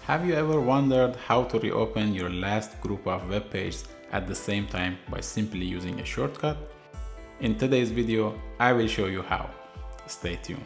Have you ever wondered how to reopen your last group of web pages at the same time by simply using a shortcut? In today's video, I will show you how. Stay tuned.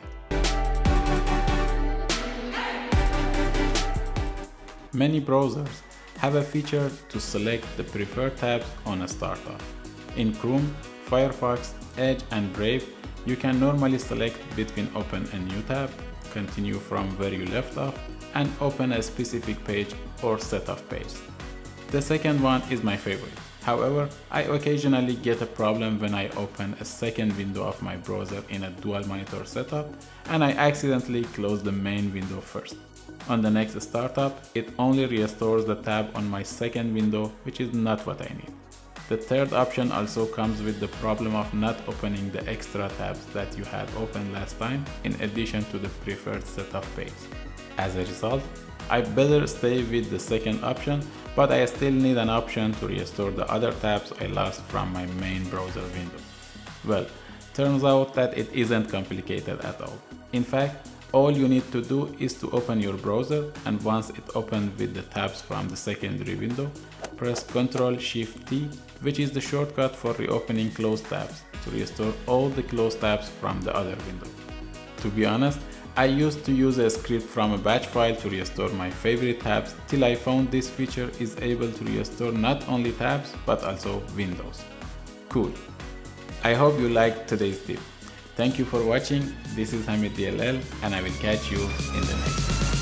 Many browsers have a feature to select the preferred tabs on a startup. In Chrome, Firefox, Edge, and Brave, you can normally select between open a new tab, continue from where you left off, and open a specific page or set of pages. The second one is my favorite. However, I occasionally get a problem when I open a second window of my browser in a dual monitor setup and I accidentally close the main window first. On the next startup, it only restores the tab on my second window, which is not what I need. The third option also comes with the problem of not opening the extra tabs that you had opened last time in addition to the preferred set of pages. As a result, I better stay with the second option, but I still need an option to restore the other tabs I lost from my main browser window. Well, turns out that it isn't complicated at all. In fact, all you need to do is to open your browser, and once it opens with the tabs from the secondary window, press Ctrl+Shift+T, which is the shortcut for reopening closed tabs, to restore all the closed tabs from the other window. To be honest, I used to use a script from a batch file to restore my favorite tabs till I found this feature is able to restore not only tabs but also windows. Cool. I hope you liked today's tip. Thank you for watching. This is Hamid DLL and I will catch you in the next one.